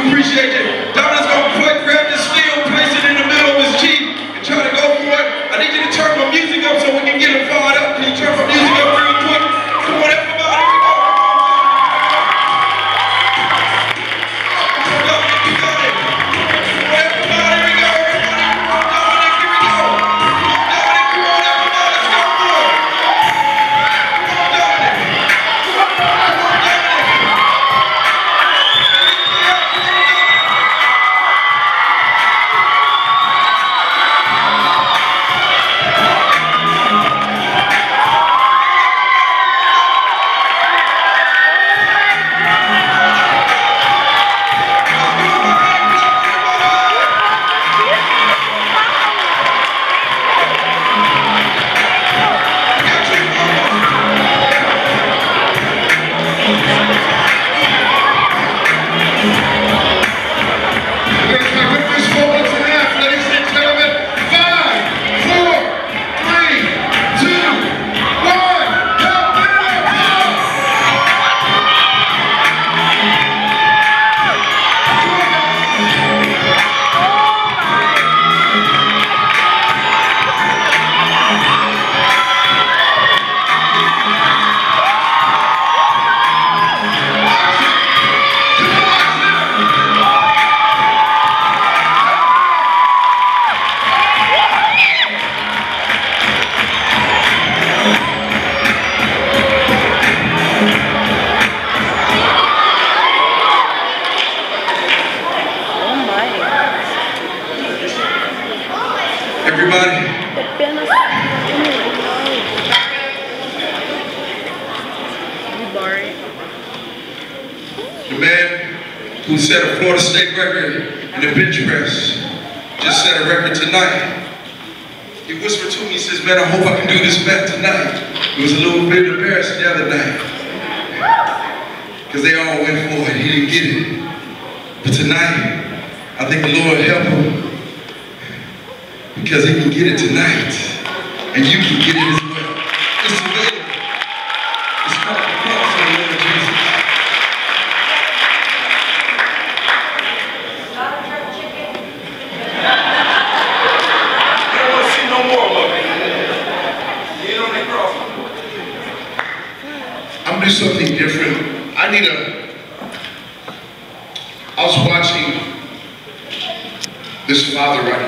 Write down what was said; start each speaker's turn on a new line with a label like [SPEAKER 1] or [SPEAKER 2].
[SPEAKER 1] We appreciate you. Dominic's gonna grab this steel, place it in the middle of his cheek, and try to go for it. I need you to turn my music up so we can get him fired up. Can you turn my music up real quick? Come on, everybody. Everybody. The man who set a Florida State record in the bench press just set a record tonight. He whispered to me, he says, man, I hope I can do this back tonight. It was a little bit embarrassing the other night, because they all went for it, he didn't get it. But tonight, I think the Lord help him, because he can get it tonight, and you can get it as well. It's available. It's called the cross of the Lord Jesus. I don't want to see no more of it. You know they cross. I'm gonna do something different. I was watching this father right here.